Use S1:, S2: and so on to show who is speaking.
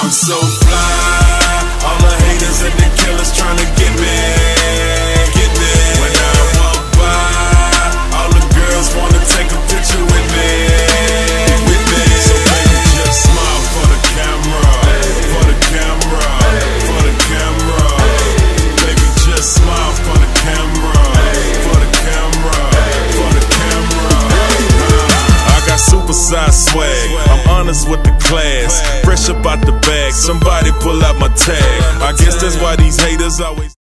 S1: I'm so fly, all the haters and the killers tryna get me, get me. When I walk by, all the girls wanna take a picture with me, with me. So baby, just smile for the camera, for the camera, for the camera. Baby, just smile for the camera, for the camera, for the camera. I got supersized swag, I'm honest with the class. Fresh up out the bag, somebody pull out my tag. I guess that's why these haters always